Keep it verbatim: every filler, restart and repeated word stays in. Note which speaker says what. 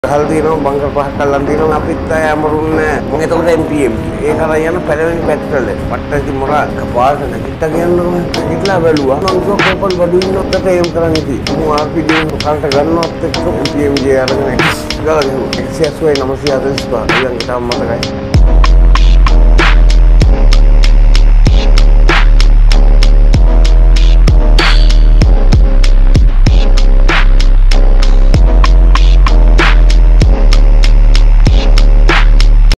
Speaker 1: හල් දිනන බංගර පහක් කල්ලන් දිනන අපිත් අය අමරුන්නේ මම එතකොට එම් පී එම් ඒ කරා යන පළවෙනි පෙට්‍රල් එක පට්ටති මොරා කපාරට නැගිට කියනවා නැගිටලා බැලුවා මම කොපල් බඩු ඉන්නොත් තේම් කරන්නේ කි මම ආර් පී ඩී කල්ට ගන්නවත් එක්ක එම් පී එම් ජේ අරගෙන ගලගෙන එක්සස් නවසිය හතළිස් පහ ඊළඟට මතකයි